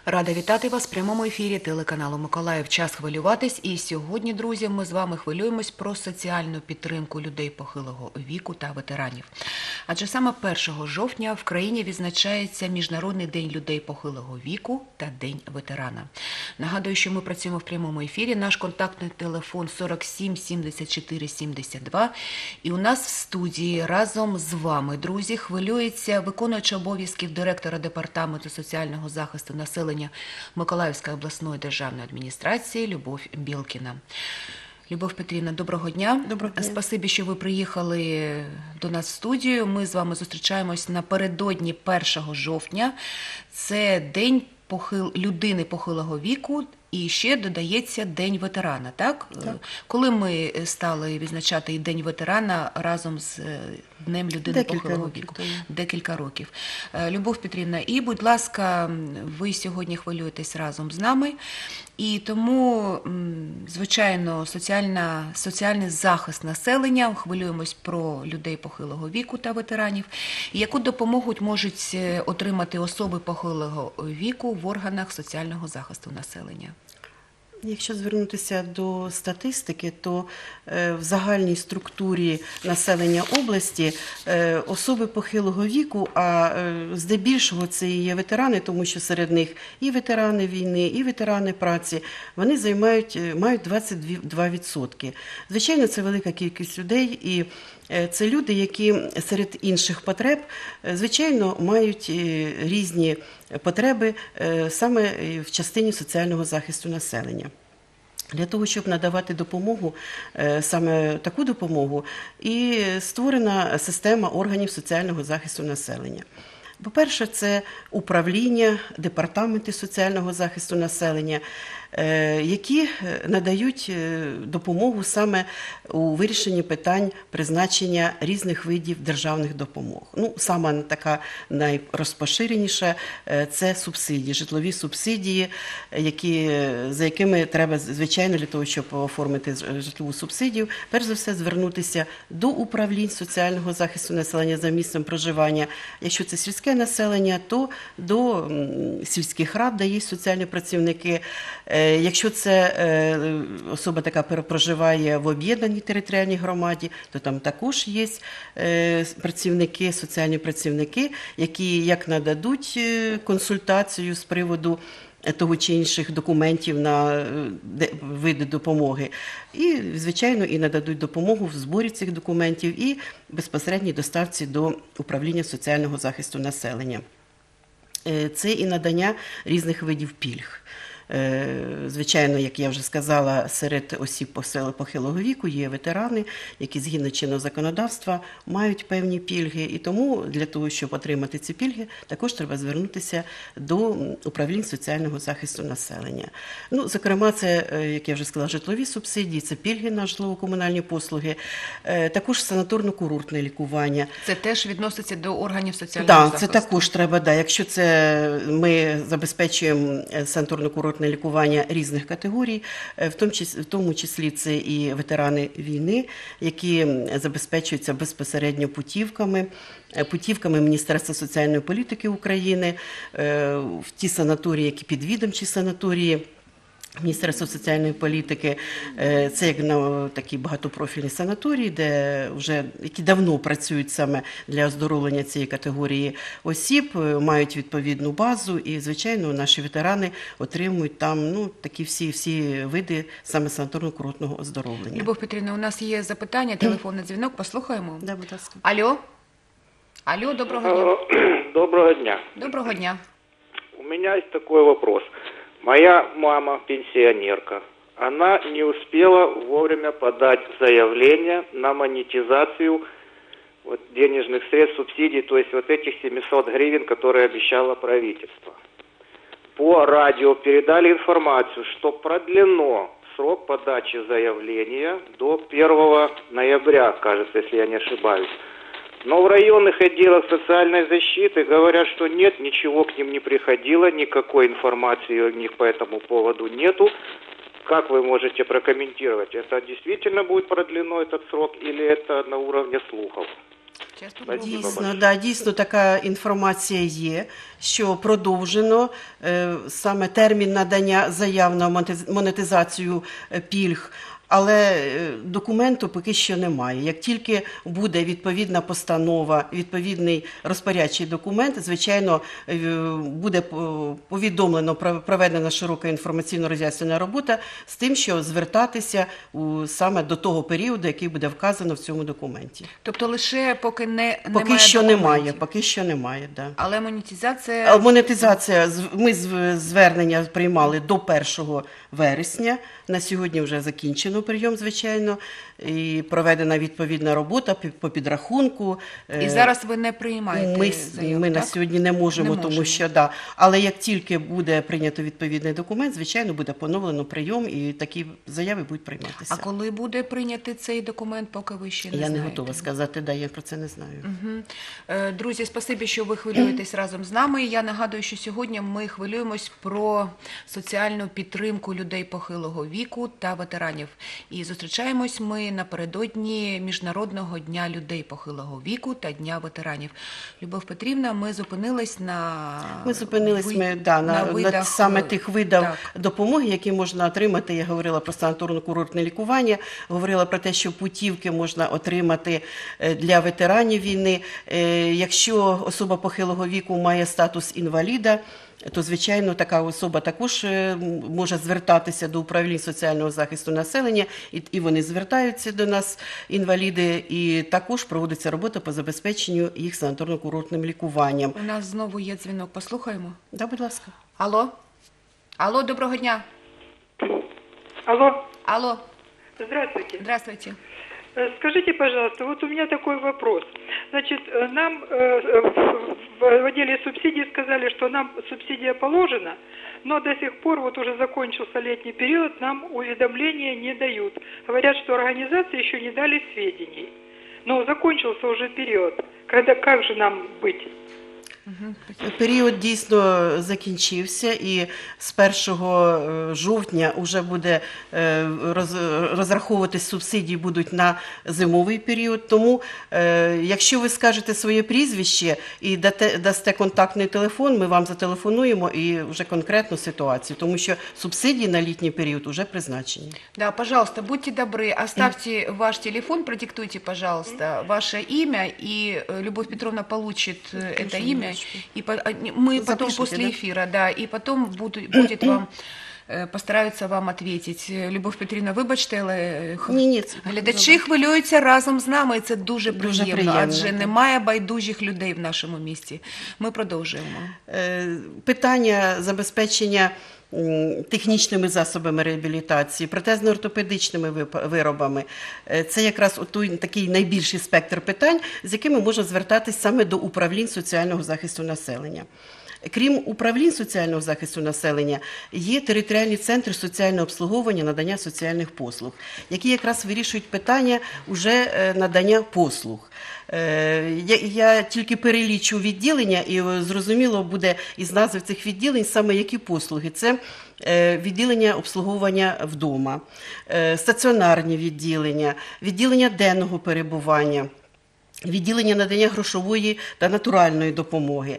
Рада вітати вас в прямому ефірі телеканалу «Миколаїв. Час хвилюватись». І сьогодні, друзі, ми з вами хвилюємось про соціальну підтримку людей похилого віку та ветеранів. Адже саме 1 жовтня в країні відзначається Міжнародний день людей похилого віку та День ветерана. Нагадую, що ми працюємо в прямому ефірі. Наш контактний телефон 47 74 72. І у нас в студії разом з вами, друзі, хвилюється виконуюча обов'язків директора Департаменту соціального захисту населення Миколаївської обласної державної адміністрації Любов Білкіна. Любов Петрівна, доброго дня. Доброго дня. Спасибі, що ви приїхали до нас в студію. Ми з вами зустрічаємось напередодні 1 жовтня. Це День людини похилого віку і ще додається День ветерана, так? Так. Коли ми стали відзначати і День ветерана разом з Днем людини похилого віку? Декілька років. Любов Петрівна, і, будь ласка, ви сьогодні хвилюєтесь разом з нами, і тому, звичайно, соціальний захист населення, хвилюємось про людей похилого віку та ветеранів. І яку допомогу можуть отримати особи похилого віку в органах соціального захисту населення? Якщо звернутися до статистики, то в загальній структурі населення області особи похилого віку, а здебільшого це і є ветерани, тому що серед них і ветерани війни, і ветерани праці, вони мають 22%. Звичайно, це велика кількість людей, і це люди, які серед інших потреб, звичайно, мають різні потреби саме в частині соціального захисту населення. Для того, щоб надавати допомогу, саме таку допомогу, і створена система органів соціального захисту населення. По-перше, це управління, департаменти соціального захисту населення, які надають допомогу саме у вирішенні питань призначення різних видів державних допомог. Сама така найрозпоширеніша – це субсидії, житлові субсидії, за якими треба, звичайно, для того, щоб оформити житлову субсидію, перш за все звернутися до управлінь соціального захисту населення за місцем проживання. Якщо це сільське населення, то до сільських рад, де є соціальні працівники. Якщо це особа така проживає в об'єднаній територіальній громаді, то там також є працівники, соціальні працівники, які як нададуть консультацію з приводу того чи інших документів на види допомоги. І, звичайно, і нададуть допомогу в зборі цих документів і безпосередній доставці до управління соціального захисту населення. Це і надання різних видів пільг. Звичайно, як я вже сказала, серед осіб похилого віку є ветерани, які згідно чинного законодавства мають певні пільги. І тому для того, щоб отримати ці пільги, також треба звернутися до управлінь соціального захисту населення. Зокрема, це, як я вже сказала, житлові субсидії, це пільги на житлово-комунальні послуги, також санаторно-курортне лікування. Це теж відноситься до органів соціального захисту? Так, це також треба, якщо це ми забезпечуємо санаторно-курортне лікування різних категорій, в тому числі це і ветерани війни, які забезпечуються безпосередньо путівками Міністерства соціальної політики України, в ті санаторії, які підвідомчі санаторії Міністерства соціальної політики. Це як такі багатопрофільні санаторії, які давно працюють саме для оздоровлення цієї категорії осіб, мають відповідну базу і, звичайно, наші ветерани отримують там такі всі види саме санаторно-курортного оздоровлення. Любов Петрівна, у нас є запитання, телефонний дзвінок, послухаємо. Да, будь ласка. Алло, доброго дня. Доброго дня. Доброго дня. У меня есть такой вопрос. Моя мама пенсионерка. Она не успела вовремя подать заявление на монетизацию денежных средств, субсидий, то есть этих 700 гривен, которые обещало правительство. По радио передали информацию, что продлено срок подачи заявления до 1 ноября, кажется, если я не ошибаюсь. Но в районных отделах социальной защиты говорят, что нет, ничего к ним не приходило, никакой информации у них по этому поводу нету. Как вы можете прокомментировать? Это действительно будет продлено, этот срок, или это на уровне слухов? Часто Спасибо було. Дійсно, большое. да, дійсно така інформація є, що продовжено саме термін надання заяв на монетизацію пільг, але документу поки що немає. Як тільки буде відповідна постанова, відповідний розпорядчий документ, звичайно, буде повідомлено, проведена широка інформаційно-роз'яснювальна робота з тим, що звертатися саме до того періоду, який буде вказано в цьому документі. Тобто лише поки немає Поки що документів. немає, поки що немає, да. Але монетизація... Монетизація, ми звернення приймали до 1 вересня, на сьогодні вже закінчено прийом, звичайно, і проведена відповідна робота по підрахунку. І зараз ви не приймаєте заяву, Ми так? на сьогодні не можемо, тому що, да. Але як тільки буде прийнято відповідний документ, звичайно, буде поновлено прийом і такі заяви будуть прийматися. А коли буде прийнятий цей документ, поки ви ще не Я знаєте? не готова сказати, да, я про це не знаю. Друзі, спасибі, що ви хвилюєтесь разом з нами. Я нагадую, що сьогодні ми хвилюємось про соціальну підтримку людей похилого віку та ветеранів. І зустрічаємось ми напередодні Міжнародного дня людей похилого віку та Дня ветеранів. Любов Петрівна, ми зупинились на на видах, саме тих видах так. допомоги, які можна отримати. Я говорила про санаторно-курортне лікування, говорила про те, що путівки можна отримати для ветеранів війни. Якщо особа похилого віку має статус інваліда, то, звичайно, така особа також може звертатися до управління соціального захисту населення, і вони звертаються до нас, інваліди, і також проводиться робота по забезпеченню їх санаторно-курортним лікуванням. У нас знову є дзвінок, послухаємо. Да, будь ласка. Алло? Алло, доброго дня. Алло, Алло, здравствуйте. здравствуйте. Скажите, пожалуйста, вот у меня такой вопрос. Значит, нам в отделе субсидий сказали, что нам субсидия положена, но до сих пор, вот уже закончился летний период, нам уведомления не дают. Говорят, что организации еще не дали сведений. Но закончился уже период. Как же нам быть? Період дійсно закінчився, і з 1 жовтня вже буде розраховуватись субсидії будуть на зимовий період. Тому, якщо ви скажете своє прізвище і дасте контактний телефон, ми вам зателефонуємо і вже конкретну ситуацію, тому що субсидії на літній період вже призначені. Да, пожалуйста, будьте добры, оставьте ваш телефон, продиктуйте, пожалуйста, ваше имя, и Любовь Петровна получит это имя, и мы потом Запишите, после да? эфира, да, и потом будет вам, постараються вам ответить. Любов Петрівна, вибачте, але Ні, це глядачі хвилюються разом з нами, і це дуже Дуже приємно, адже приємно, так. немає байдужих людей в нашому місті. Ми продовжуємо. Питання забезпечення технічними засобами реабілітації, протезно-ортопедичними виробами. Це якраз такий найбільший спектр питань, з якими можна звертатись саме до управлінь соціального захисту населення. Крім управлінь соціального захисту населення, є територіальні центри соціального обслуговування, надання соціальних послуг, які якраз вирішують питання уже надання послуг. Я тільки перелічу відділення, і зрозуміло буде із назви цих відділень саме які послуги. Це відділення обслуговування вдома, стаціонарні відділення, відділення денного перебування, відділення надання грошової та натуральної допомоги.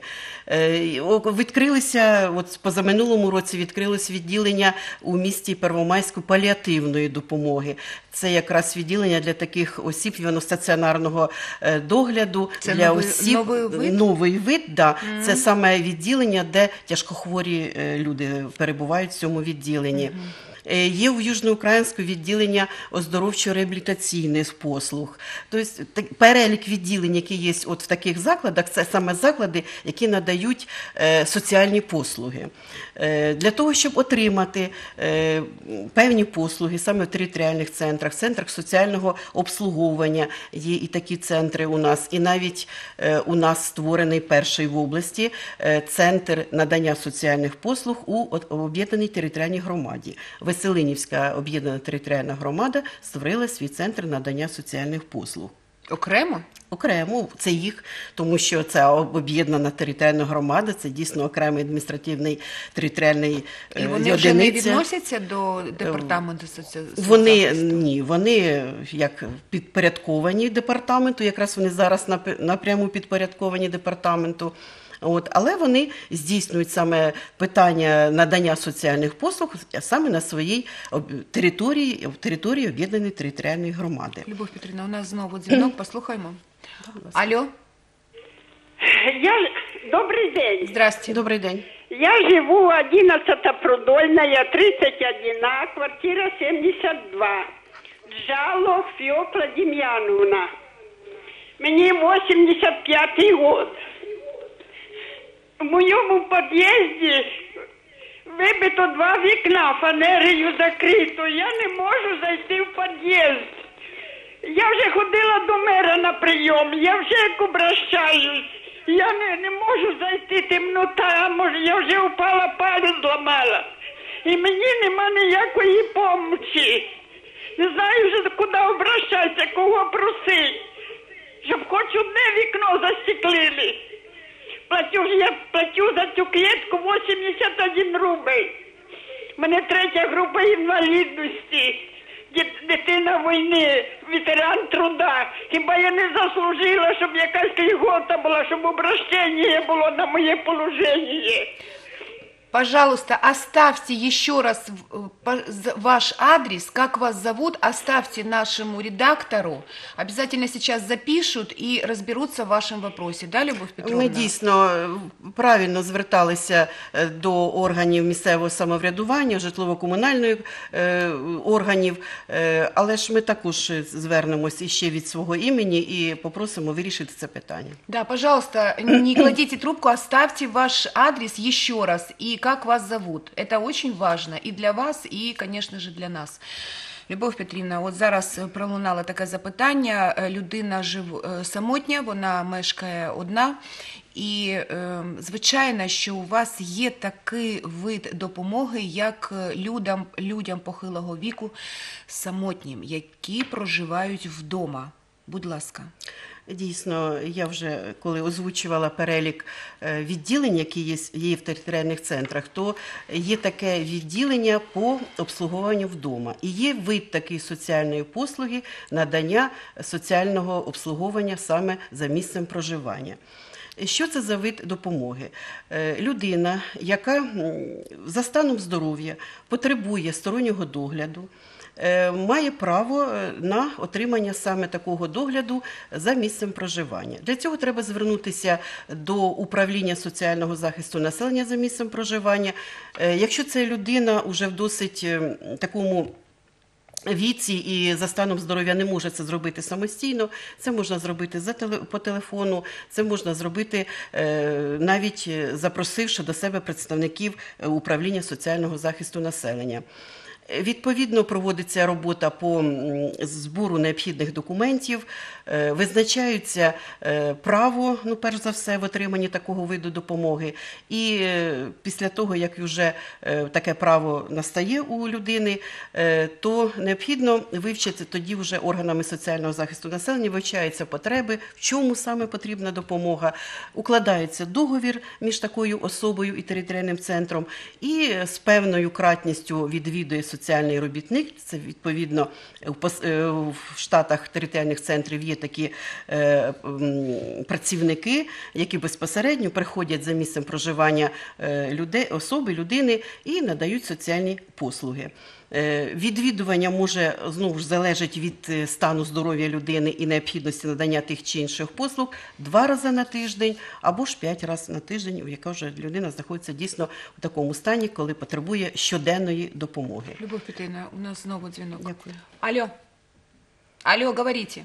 Відкрилися, от позаминулому році відкрилось відділення у місті Первомайську паліативної допомоги. Це якраз відділення для таких осіб, воно стаціонарного догляду. Це для новий- осіб, новий вид? Новий вид, да. Це саме відділення, де тяжкохворі люди перебувають в цьому відділенні. Є в Южноукраїнську відділення оздоровчо-реабілітаційних послуг. Тобто перелік відділень, які є от в таких закладах, це саме заклади, які надають соціальні послуги. Для того, щоб отримати певні послуги саме в територіальних центрах, в центрах соціального обслуговування, є і такі центри у нас. І навіть у нас створений перший в області центр надання соціальних послуг у об'єднаній територіальній громаді. Веселинівська об'єднана територіальна громада створила свій центр надання соціальних послуг. Окремо? Окремо, це їх, тому що це об'єднана територіальна громада, це дійсно окремий адміністративний територіальний І вони вже не одиниця. відносяться до департаменту Вони соцзахисту? ні, вони як підпорядковані департаменту, якраз вони зараз напряму підпорядковані департаменту. Але вони здійснюють саме питання надання соціальних послуг саме на своїй території об'єднаної територіальної громади. Любов Петрівна, у нас знову дзвінок, послухаймо. Алло, Добрый день. здрасте. Добрий день. Я живу 11 Продольная, 31, квартира 72. Джало Фёкла Демьяновна. Мне 85-й год. В моєму під'їзді вибито 2 вікна, фанерою закрито. Я не можу зайти в під'їзд. Я вже ходила до мера на прийом, я вже як обращаюсь. Я не можу зайти, темнота, може я вже упала, палець зламала. І мені нема ніякої помочі. Не знаю вже куди обращатися, кого просити. Щоб хоч одне вікно застеклили. Я платю за цю клітку 81 рубль. У мене 3 група інвалідності. Дитина війни, ветеран труда. Хіба я не заслужила, щоб якась льгота була, щоб обращення було на моє положення? Пожалуйста, оставьте еще раз ваш адрес, как вас зовут, оставьте нашему редактору. Обязательно сейчас запишут и разберутся в вашем вопросе. Да, Любовь Петровна? Ми дійсно правильно зверталися до органів місцевого самоврядування, житлово-комунальних органів, але ж ми також звернемося ще від свого імені і попросимо вирішити це питання. Да, пожалуйста, не кладите трубку, оставьте ваш адрес еще раз и как вас зовут. Это очень важно и для вас, и, конечно же, для нас. Любов Петрівна, от зараз пролунало таке запитання. Людина самотня, вона мешкає одна. І, звичайно, що у вас є такий вид допомоги, як людям похилого віку самотнім, які проживають вдома. Будь ласка. Дійсно, я вже коли озвучувала перелік відділень, які є в територіальних центрах, то є таке відділення по обслуговуванню вдома. І є вид такої соціальної послуги надання соціального обслуговування саме за місцем проживання. Що це за вид допомоги? Людина, яка за станом здоров'я потребує стороннього догляду, має право на отримання саме такого догляду за місцем проживання. Для цього треба звернутися до управління соціального захисту населення за місцем проживання. Якщо це людина вже в досить такому віці і за станом здоров'я не може це зробити самостійно, це можна зробити по телефону, це можна зробити навіть запросивши до себе представників управління соціального захисту населення. Відповідно, проводиться робота по збору необхідних документів, визначаються право, перш за все, в отриманні такого виду допомоги. І після того, як вже таке право настає у людини, то необхідно вивчити тоді вже органами соціального захисту населення, вивчаються потреби, в чому саме потрібна допомога, укладається договір між такою особою і територіальним центром, і з певною кратністю відвідує соціальний робітник, це відповідно в штатах територіальних центрів є такі працівники, які безпосередньо приходять за місцем проживання людини і надають соціальні послуги. Відвідування може, знову ж, залежить від стану здоров'я людини і необхідності надання тих чи інших послуг 2 рази на тиждень або ж 5 разів на тиждень, яка вже людина знаходиться дійсно в такому стані, коли потребує щоденної допомоги. Любов Петрівна, у нас знову дзвінок. Дякую. Алло, говорите.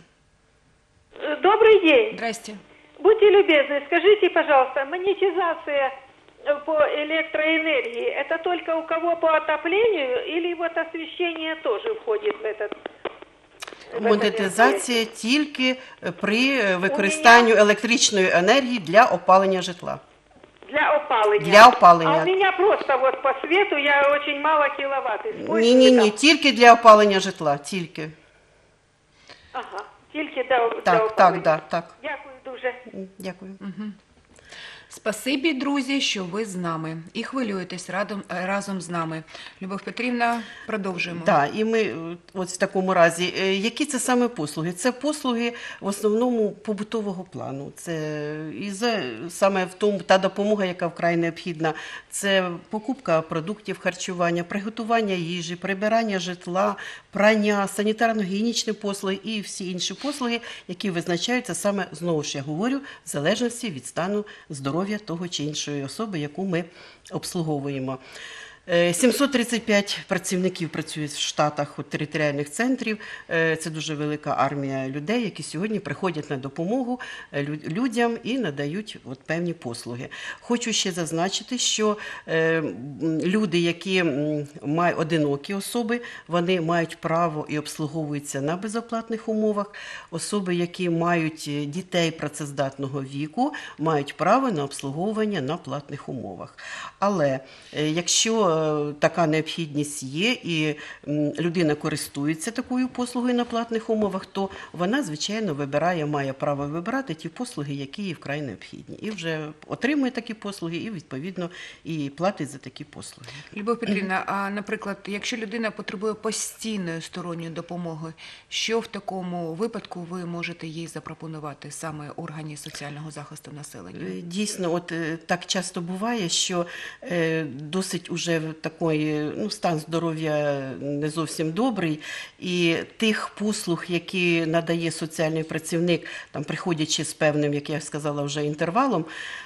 Добрый день. Здрасте. Будьте любезны, скажите, пожалуйста, монетизация по электроэнергии, это только у кого по отоплению или вот освещение тоже входит в этот? Монетизація тільки при використанні електричної енергії для опалення житла. Для опалення. Для опалення. А у меня просто вот по свету я очень мало киловатт использую. Ні, тільки для опалення житла, тільки. Ага. Тільки для Так, опалення. так. Дякую дуже. Дякую. Спасибі, друзі, що ви з нами і хвилюєтесь разом з нами. Любов Петрівна, продовжуємо. Так, і ми от в такому разі, які це саме послуги? Це послуги в основному побутового плану. Це саме в тому та допомога, яка вкрай необхідна. Це покупка продуктів харчування, приготування їжі, прибирання житла, прання, санітарно-гігієнічні послуги і всі інші послуги, які визначаються саме, знову ж я говорю, в залежності від стану здоров'я того чи іншої особи, яку ми обслуговуємо. 735 працівників працюють в штатах територіальних центрів. Це дуже велика армія людей, які сьогодні приходять на допомогу людям і надають певні послуги. Хочу ще зазначити, що люди, які мають одинокі особи, вони мають право і обслуговуються на безоплатних умовах. Особи, які мають дітей працездатного віку, мають право на обслуговування на платних умовах. Але якщо така необхідність є і людина користується такою послугою на платних умовах, то вона, звичайно, має право вибирати ті послуги, які їй вкрай необхідні. І вже отримує такі послуги і, відповідно, і платить за такі послуги. Любов Петрівна, а, наприклад, якщо людина потребує постійної сторонньої допомоги, що в такому випадку ви можете їй запропонувати саме органі соціального захисту населення? Дійсно, так часто буває, що досить уже такий стан здоров'я не зовсім добрий, і тих послуг, які надає соціальний працівник, там приходячи з певним, як я сказала, вже інтервалом,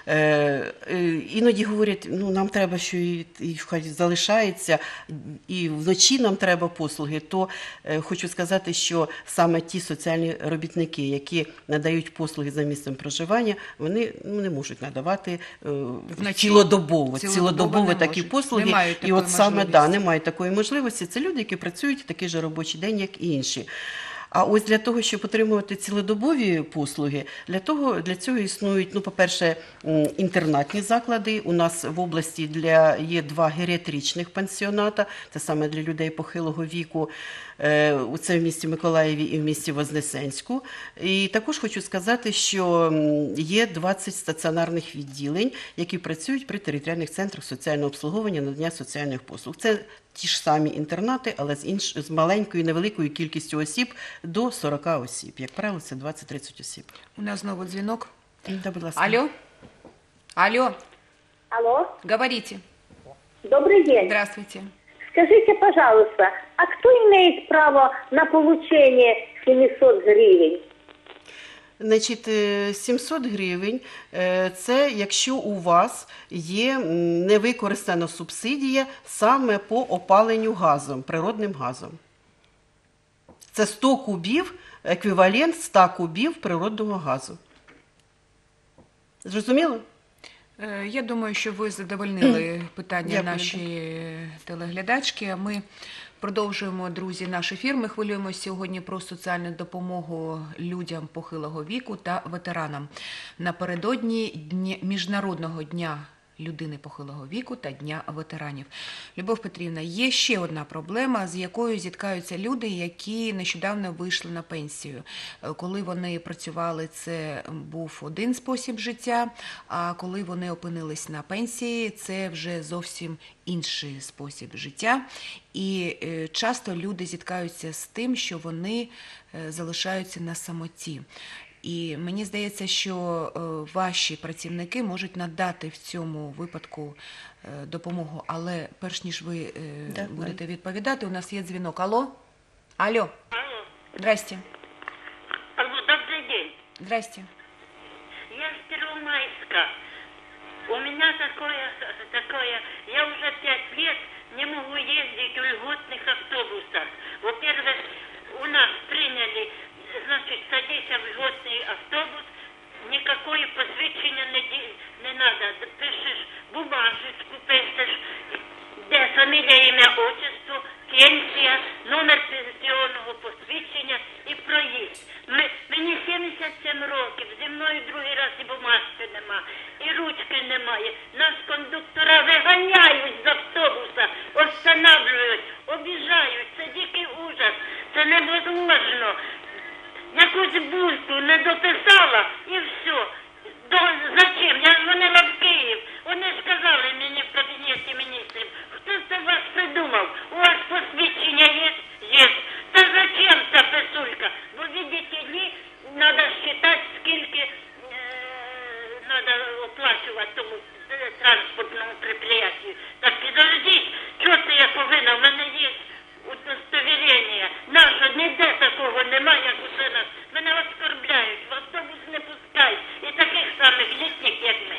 іноді говорять, нам треба, що і хай залишається, і вночі нам треба послуги, то хочу сказати, що саме ті соціальні робітники, які надають послуги за місцем проживання, вони не можуть надавати цілодобово такі послуги. І от саме немає такої можливості. Це люди, які працюють такий же робочий день, як і інші. А ось для того, щоб отримувати цілодобові послуги, для цього існують, по-перше, інтернатні заклади. У нас в області є 2 геріатричних пансіоната, це саме для людей похилого віку. Це в місті Миколаєві і в місті Вознесенську. І також хочу сказати, що є 20 стаціонарних відділень, які працюють при територіальних центрах соціального обслуговування, надання соціальних послуг. Це ті ж самі інтернати, але з маленькою, невеликою кількістю осіб до 40 осіб. Як правило, це 20-30 осіб. У нас знову дзвінок. Да, будь ласка. Алло. Алло. Говорите. Добрый день. Здравствуйте. Скажите, пожалуйста, а кто имеет право на получение 700 гривен? Значить, 700 гривень – це якщо у вас є невикористана субсидія саме по опаленню газом, природним газом. Це 100 кубів, еквівалент 100 кубів природного газу. Зрозуміло? Я думаю, що ви задовольнили питання Дякую. нашої телеглядачки. А ми продовжуємо, друзі, наш ефір. Ми хвилюємося сьогодні про соціальну допомогу людям похилого віку та ветеранам. Напередодні Міжнародного дня людини похилого віку та Дня ветеранів. Любов Петрівна, є ще одна проблема, з якою зіткаються люди, які нещодавно вийшли на пенсію. Коли вони працювали, це був один спосіб життя, а коли вони опинились на пенсії, це вже зовсім інший спосіб життя. І часто люди зіткаються з тим, що вони залишаються на самоті. І мені здається, що ваші працівники можуть надати в цьому випадку допомогу. Але перш ніж ви будете відповідати, у нас є дзвінок. Алло? Алло. Здрасте. Алло, добрый день. Здрасте. Я с Первомайска. У меня такое, я уже 5 лет не могу ездить в льготных автобусах. Во-первых, у нас приняли, значит, садися в льготный автобус, никакое посвящение не надо. Пишешь бумажечку, пишешь, де фамилия, имя, отчество, пенсія, номер пенсіонного посвідчення і проїзд. Мені 77 років, зі мною другий раз і бумажки нема, і ручки немає. Нас кондуктора виганяють з автобуса, останавливають, обіжають, це дикий ужас, це невозможно. якусь бульку не дописала і все. Зачем? Я дзвонила в Київ. Вони сказали мені в кабінеті міністрів, хто це вас придумав? У вас посвідчення є? Є. Та зачем ця писулька? Бо, видите ли, треба считати, скільки треба оплачувати тому транспортному предприятию. Так підождіть, чого це я повинна? У мене є удостоверення. Наше, ніде такого немає, як у нас. Мене оскорбляють, в автобус не пускають. І таких самих літніх, як ми.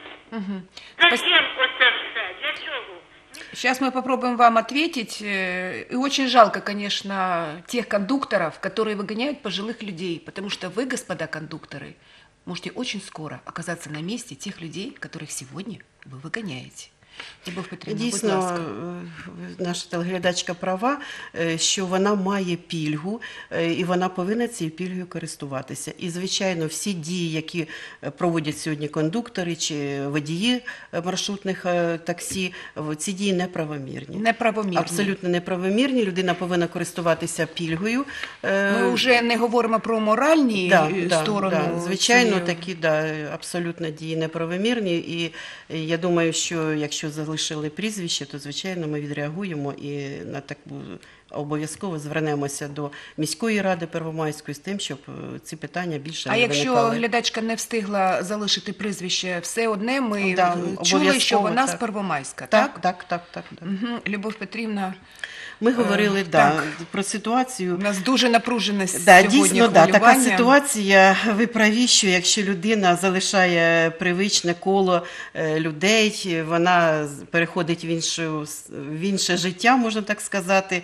Зачем оце все? Для чого? Сейчас мы попробуем вам ответить. И очень жалко, конечно, тех кондукторов, которые выгоняют пожилых людей, потому что вы, господа кондукторы, можете очень скоро оказаться на месте тех людей, которых сегодня вы выгоняете. Любов Петрівна, будь Дійсно, ласка. наша телеглядачка права, що вона має пільгу, і вона повинна цією пільгою користуватися. І, звичайно, всі дії, які проводять сьогодні кондуктори чи водії маршрутних таксі, ці дії неправомірні. Неправомірні. Абсолютно неправомірні. Людина повинна користуватися пільгою. Ми вже не говоримо про моральні сторони. Звичайно, такі абсолютно дії неправомірні. І я думаю, що якщо залишили прізвище, то, звичайно, ми відреагуємо і на таку обов'язково звернемося до міської ради Первомайської з тим, щоб ці питання більше не виникали. А якщо глядачка не встигла залишити прізвище, все одне ми чули, обов'язково, що вона з так. Первомайська, так? Так. Угу. Любов Петрівна, Ми говорили про ситуацію. у нас дуже напружене сьогодні Дійсно, хвилювання. така ситуація. Ви праві, що якщо людина залишає привичне коло людей, вона переходить в інше життя, можна так сказати.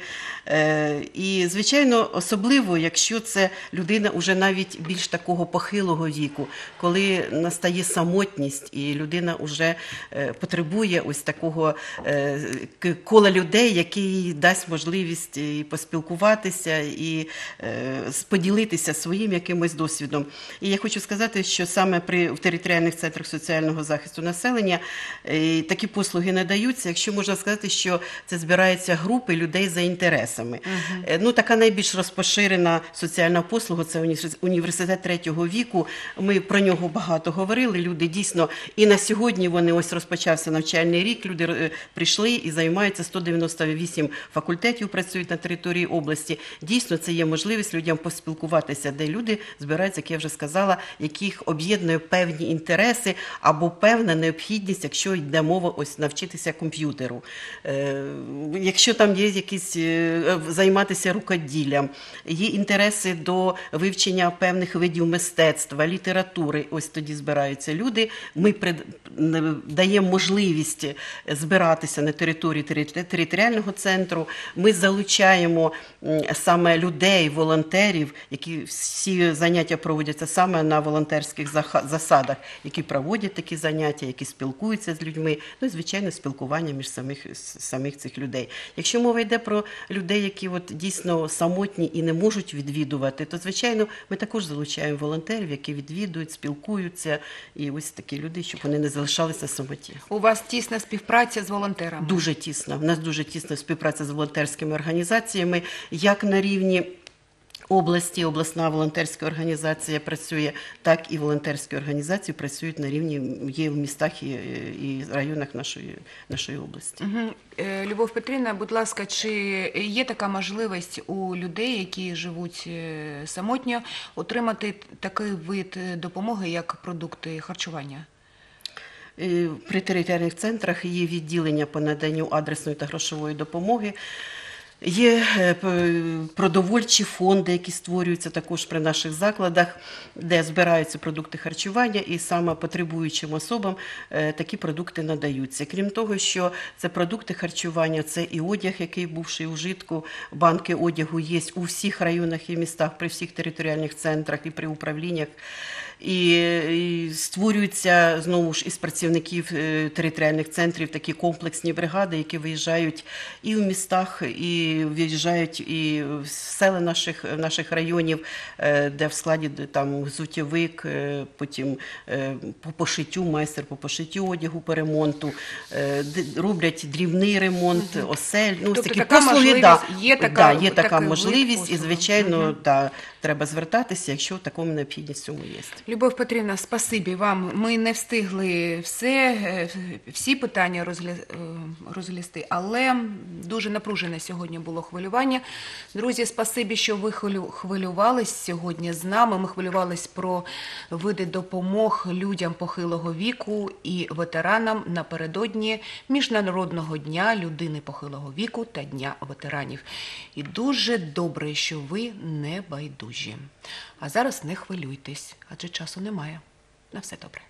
І, звичайно, особливо, якщо це людина уже навіть більш такого похилого віку, коли настає самотність і людина вже потребує ось такого кола людей, який дасть можливість і поспілкуватися, і поділитися своїм якимось досвідом. І я хочу сказати, що саме в територіальних центрах соціального захисту населення такі послуги надаються, якщо можна сказати, що це збираються групи людей за інтересами. Така найбільш розпоширена соціальна послуга – це університет третього віку. Ми про нього багато говорили. Люди дійсно, і на сьогодні ось розпочався навчальний рік, люди прийшли і займаються, 198 факультетів працюють на території області. Дійсно, це є можливість людям поспілкуватися, де люди збираються, як я вже сказала, яких об'єднує певні інтереси або певна необхідність, якщо йде мова навчитися комп'ютеру. Якщо там є якісь займатися рукоділлям, є інтереси до вивчення певних видів мистецтва, літератури, ось тоді збираються люди. Ми даємо можливість збиратися на території територіального центру. Ми залучаємо саме людей, волонтерів, які всі заняття проводяться саме на волонтерських засадах, які проводять такі заняття, які спілкуються з людьми, і, звичайно, спілкування між самих цих людей. Якщо мова йде про людей, які дійсно самотні і не можуть відвідувати, то, звичайно, ми також залучаємо волонтерів, які відвідують, спілкуються, і ось такі люди, щоб вони не залишалися самоті. У вас тісна співпраця з волонтерами? Дуже тісна. У нас дуже тісна співпраця з волонтерськими організаціями, як на рівні області, обласна волонтерська організація працює, так і волонтерські організації працюють на рівні, є в містах і районах нашої області. Любов Петрівна, будь ласка, чи є така можливість у людей, які живуть самотньо, отримати такий вид допомоги, як продукти харчування? При територіальних центрах є відділення по наданню адресної та грошової допомоги. Є продовольчі фонди, які створюються також при наших закладах, де збираються продукти харчування, і саме потребуючим особам такі продукти надаються. Крім того, що це продукти харчування, це і одяг, який бувший у вжитку, банки одягу є у всіх районах і містах, при всіх територіальних центрах і при управліннях. і створюються, знову ж, із працівників територіальних центрів такі комплексні бригади, які виїжджають і в містах, і виїжджають і в села наших районів, де в складі там взуттєвик, потім по пошиттю, майстер по пошиттю одягу, по ремонту, роблять дрібний ремонт, осель. Ну, Тобто такі така послуги, можливість, є така такий можливість, вид і, звичайно, треба звертатися, якщо така необхідність в цьому є. Любов Петрівна, спасибі вам. Ми не встигли всі питання розглісти, але дуже напружене сьогодні було хвилювання. Друзі, спасибі, що ви хвилювались сьогодні з нами. Ми хвилювались про види допомог людям похилого віку і ветеранам напередодні Міжнародного дня людини похилого віку та Дня ветеранів. І дуже добре, що ви не байдужі. А зараз не хвилюйтесь, адже часу немає. На все добре.